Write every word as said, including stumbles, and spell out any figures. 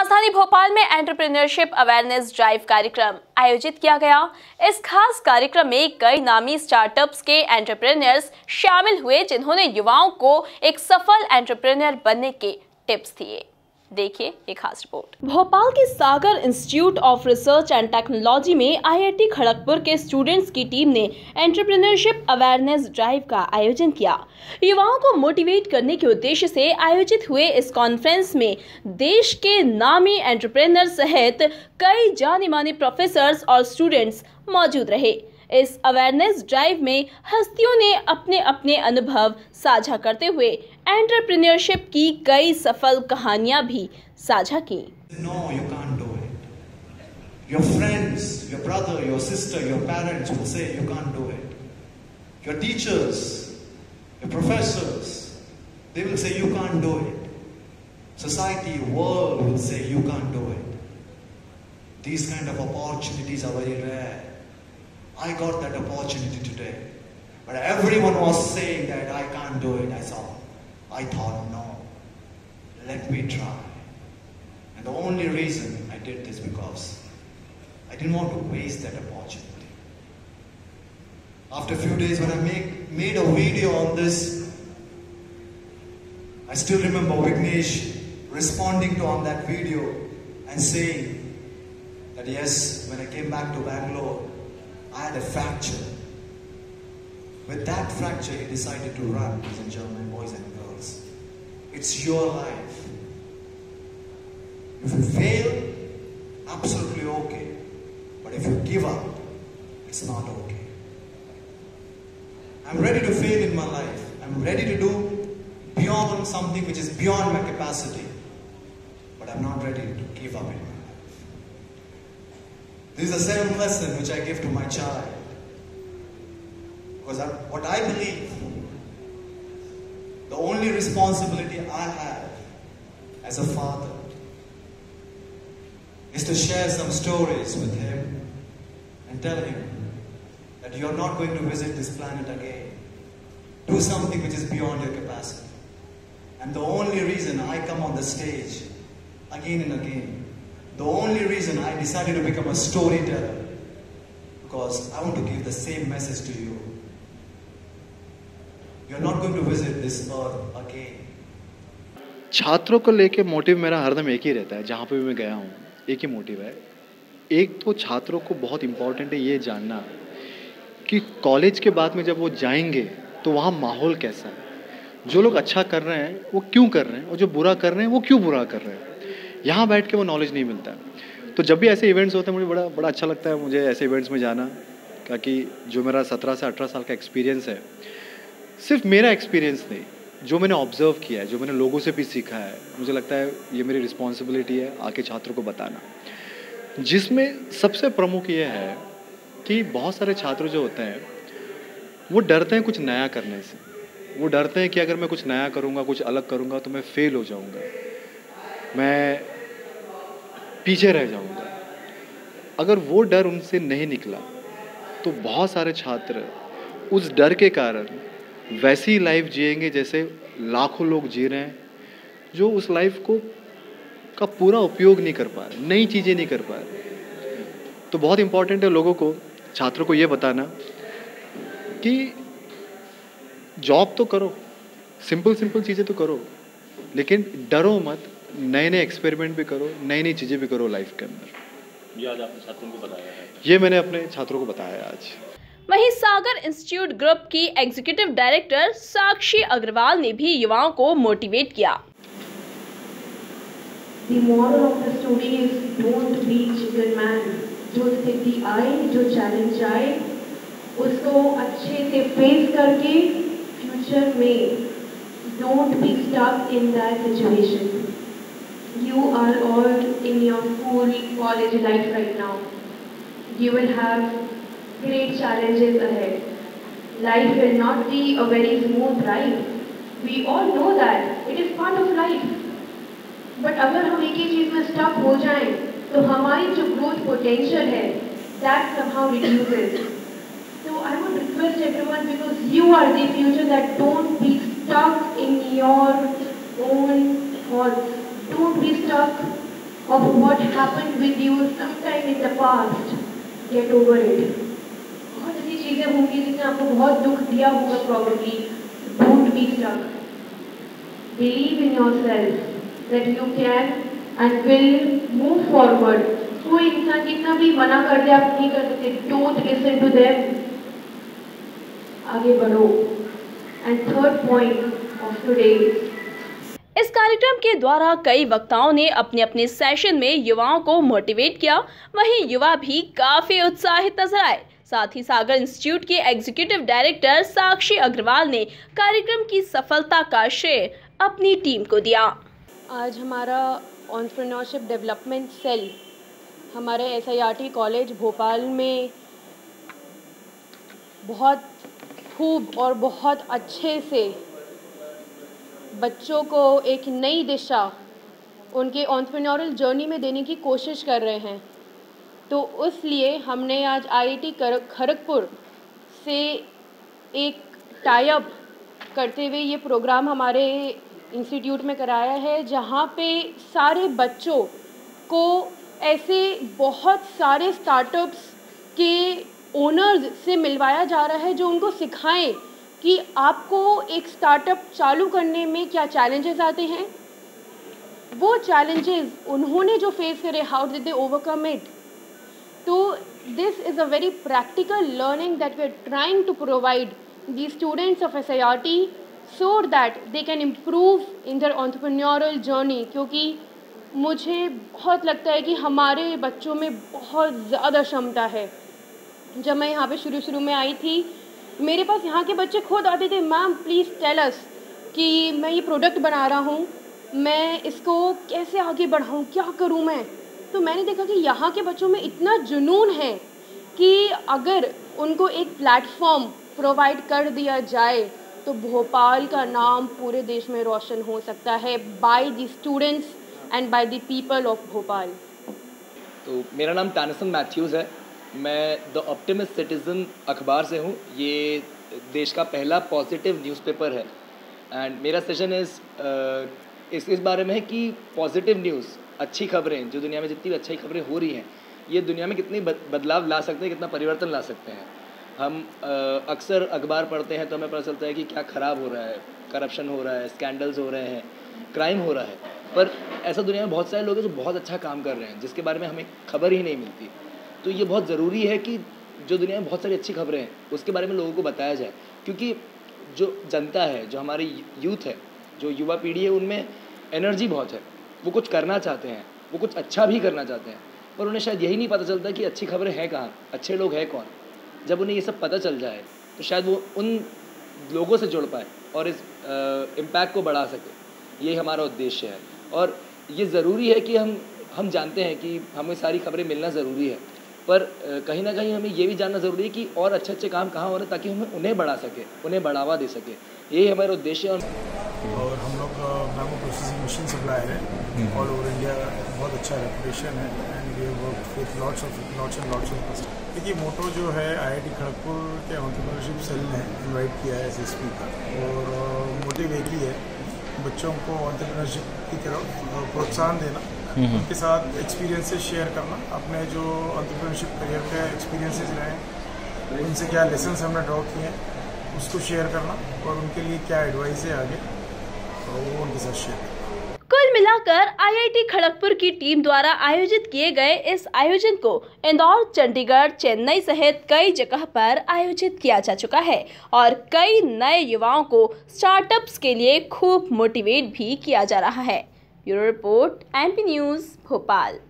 राजधानी भोपाल में entrepreneurship awareness drive कार्यक्रम आयोजित किया गया। इस खास कार्यक्रम में कई नामी स्टार्टअप्स के एंटरप्रेन्योर्स शामिल हुए, जिन्होंने युवाओं को एक सफल एंटरप्रेन्योर बनने के टिप्स दिए। देखिए एक खास रिपोर्ट। भोपाल के Sagar institute of research and technology में आई आई टी खड़गपुर के स्टूडेंट्स की टीम ने एंटरप्रेन्योरशिप अवेयरनेस ड्राइव का आयोजन किया। युवाओं को मोटिवेट करने के उद्देश्य से आयोजित हुए इस कॉन्फ्रेंस में देश के नामी एंटरप्रेन्योर सहित कई जाने माने प्रोफेसर्स और स्टूडेंट्स मौजूद रहे। इस अवेयरनेस ड्राइव में हस्तियों ने अपने अपने अनुभव साझा करते हुए एंटरप्रेन्योरशिप की कई सफल कहानियां भी साझा की। No, you can't do it. Your friends, your brother, your sister, your parents will say you can't do it. Your teachers, your professors, they will say you can't do it. Society, world will say you can't do it. These kind of opportunities are very rare. I got that opportunity today, but everyone was saying that I can't do it. I saw, I thought, no, let me try. And the only reason I did this because I didn't want to waste that opportunity. After a few days when I make, made a video on this, I still remember Vignesh responding to on that video and saying that yes, when I came back to Bangalore, I had a fracture. With that fracture, he decided to run, ladies and gentlemen, boys and girls. It's your life. If you fail, absolutely okay. But if you give up, it's not okay. I'm ready to fail in my life. I'm ready to do beyond something which is beyond my capacity. But I'm not ready to give up in my life. This is the same lesson which I give to my child. Because I, what I believe, the only responsibility I have as a father is to share some stories with him and tell him that you're not going to visit this planet again. Do something which is beyond your capacity. And the only reason I come on the stage again and again, the only reason I decided to become a storyteller, because I want to give the same message to you. You're not going to visit this earth again. छात्रों को लेके motive मेरा हरदम एक ही रहता है। जहाँ पे भी मैं गया हूँ एक ही मोटिव है। एक तो छात्रों को बहुत इम्पोर्टेंट है ये जानना कि कॉलेज के बाद में जब वो जाएंगे तो वहाँ माहौल कैसा है, जो लोग अच्छा कर रहे हैं वो क्यों कर रहे हैं और जो बुरा कर रहे हैं वो क्यों बुरा कर रहे हैं। यहाँ बैठ के वो नॉलेज नहीं मिलता है। तो जब भी ऐसे इवेंट्स होते हैं मुझे बड़ा बड़ा अच्छा लगता है मुझे ऐसे इवेंट्स में जाना, क्योंकि जो मेरा सत्रह से अठारह साल का एक्सपीरियंस है, सिर्फ मेरा एक्सपीरियंस नहीं, जो मैंने ऑब्ज़र्व किया है, जो मैंने लोगों से भी सीखा है, मुझे लगता है ये मेरी रिस्पॉन्सिबिलिटी है आके छात्रों को बताना। जिसमें सबसे प्रमुख ये है कि बहुत सारे छात्र जो होते हैं वो डरते हैं कुछ नया करने से। वो डरते हैं कि अगर मैं कुछ नया करूँगा, कुछ अलग करूँगा तो मैं फेल हो जाऊँगा, मैं पीछे रह जाऊँगा। अगर वो डर उनसे नहीं निकला तो बहुत सारे छात्र उस डर के कारण वैसी लाइफ जिएंगे जैसे लाखों लोग जी रहे हैं, जो उस लाइफ को का पूरा उपयोग नहीं कर पा रहे, नई चीज़ें नहीं कर पा रहे। तो बहुत इम्पोर्टेंट है लोगों को, छात्रों को ये बताना कि जॉब तो करो, सिंपल सिंपल चीज़ें तो करो, लेकिन डरो मत, नए नए एक्सपेरिमेंट भी करो, नई नई चीज़ें भी करो लाइफ के अंदर। ये आज आपने छात्रों को बताया है? ये मैंने अपने छात्रों को बताया है आज। वहीं सागर इंस्टीट्यूट ग्रुप की एग्जीक्यूटिव डायरेक्टर साक्षी अग्रवाल ने भी युवाओं को मोटिवेट किया। The moral of the story is don't be chicken man. जो स्थिति आए, जो चैलेंज आए, उसको अच्छे से फेस करके फ्यूचर में don't be stuck in that situation. You are all in your school, college life right now. You will have great challenges ahead. Life will not be a very smooth ride. We all know that. It is part of life. But अगर हम एक ही चीज़ में stuck हो जाएं, तो हमारी जो growth potential है, that somehow reduces. So I would request everyone, because you are the future, that don't be stuck in your own thoughts. Don't be stuck of what happened with you sometime in the past. Get over it. बहुत ऐसी चीजें होंगी जिसने आपको बहुत दुख दिया होगा probably. Don't be stuck. Believe in yourself that you can and will move forward. कोई इंसान कितना भी मना कर दे आप नहीं कर सकते. Don't listen to them. आगे बढ़ो. And third point of today. इस कार्यक्रम के द्वारा कई वक्ताओं ने अपने अपने सेशन में युवाओं को मोटिवेट किया। वहीं युवा भी काफी उत्साहित नजर आए। साथ ही सागर इंस्टीट्यूट के एग्जीक्यूटिव डायरेक्टर साक्षी अग्रवाल ने कार्यक्रम की सफलता का श्रेय अपनी टीम को दिया। आज हमारा एंटरप्रेन्योरशिप डेवलपमेंट सेल हमारे S I R T college Bhopal में बहुत खूब और बहुत अच्छे से बच्चों को एक नई दिशा उनके एंटरप्रेन्योरल जर्नी में देने की कोशिश कर रहे हैं। तो उसलिए हमने आज आई आई टी खड़गपुर से एक टाई अप करते हुए ये प्रोग्राम हमारे इंस्टीट्यूट में कराया है, जहाँ पे सारे बच्चों को ऐसे बहुत सारे स्टार्टअप्स के ओनर्स से मिलवाया जा रहा है जो उनको सिखाएं कि आपको एक स्टार्टअप चालू करने में क्या चैलेंजेस आते हैं, वो चैलेंजेस उन्होंने जो फेस करे, how did they overcome it. तो this is a very practical learning that we are trying to provide the students of S I R T so that they can improve in their entrepreneurial journey. क्योंकि मुझे बहुत लगता है कि हमारे बच्चों में बहुत ज़्यादा क्षमता है। जब मैं यहाँ पे शुरू शुरू में आई थी, मेरे पास यहाँ के बच्चे खुद आते थे, मैम प्लीज़ टेल अस कि मैं ये प्रोडक्ट बना रहा हूँ, मैं इसको कैसे आगे बढ़ाऊँ, क्या करूँ मैं। तो मैंने देखा कि यहाँ के बच्चों में इतना जुनून है कि अगर उनको एक प्लेटफॉर्म प्रोवाइड कर दिया जाए तो भोपाल का नाम पूरे देश में रोशन हो सकता है by the students and by the people of Bhopal. तो मेरा नाम टैनिसन मैथ्यूज़ है, मैं द ऑप्टिमिस्ट सिटीज़न अखबार से हूँ। ये देश का पहला पॉजिटिव न्यूज़पेपर है एंड मेरा सेशन इस इस इस बारे में है कि पॉजिटिव न्यूज़, अच्छी खबरें, जो दुनिया में जितनी अच्छी खबरें हो रही हैं, ये दुनिया में कितनी बदलाव ला सकते हैं, कितना परिवर्तन ला सकते हैं। हम अक्सर अखबार पढ़ते हैं तो हमें पता चलता है कि क्या ख़राब हो रहा है, करप्शन हो रहा है, स्कैंडल्स हो रहे हैं, क्राइम हो रहा है, पर ऐसा दुनिया में बहुत सारे लोग हैं जो बहुत अच्छा काम कर रहे हैं जिसके बारे में हमें खबर ही नहीं मिलती। तो ये बहुत ज़रूरी है कि जो दुनिया में बहुत सारी अच्छी खबरें हैं उसके बारे में लोगों को बताया जाए, क्योंकि जो जनता है, जो हमारी यूथ है, जो युवा पीढ़ी है, उनमें एनर्जी बहुत है, वो कुछ करना चाहते हैं, वो कुछ अच्छा भी करना चाहते हैं, पर उन्हें शायद यही नहीं पता चलता कि अच्छी खबरें हैं कहाँ, अच्छे लोग हैं कौन। जब उन्हें ये सब पता चल जाए तो शायद वो उन लोगों से जुड़ पाए और इस इम्पैक्ट को बढ़ा सके। यही हमारा उद्देश्य है और ये ज़रूरी है कि हम हम जानते हैं कि हमें सारी खबरें मिलना ज़रूरी है, पर कहीं ना कहीं हमें ये भी जानना ज़रूरी है कि और अच्छे अच्छे काम कहाँ हो रहे हैं ताकि हमें उन्हें बढ़ा सके, उन्हें बढ़ावा दे सके। यही हमारा उद्देश्य है। और हम लोग मैंगो प्रोसेसिंग मशीन सप्लायर है, ऑल ओवर इंडिया बहुत अच्छा रेपुटेशन है and we work with lots of lots and lots of customers. देखिए मोटो जो है आई आई टी खड़गपुर के एंटरप्रेन्योरशिप सेल ने इन्वाइट किया है एस एस पी का, और मोटिव एक ही है, बच्चों को एंटरप्रेन्योरशिप की तरफ प्रोत्साहन देना, उनके साथ एक्सपीरियंसेस शेयर करना, अपने जो एंटरप्रेन्योरशिप करियर के एक्सपीरियंसेस रहे उनसे क्या लेसन्स हमने ड्रॉ किए हैं उसको शेयर करना, और उनके लिए क्या एडवाइस है आगे तो वो उनके साथ शेयर करना। कुल मिलाकर आई आई टी खड़गपुर की टीम द्वारा आयोजित किए गए इस आयोजन को इंदौर, चंडीगढ़, चेन्नई सहित कई जगह पर आयोजित किया जा चुका है और कई नए युवाओं को स्टार्टअप्स के लिए खूब मोटिवेट भी किया जा रहा है। Bureau report M P news Bhopal.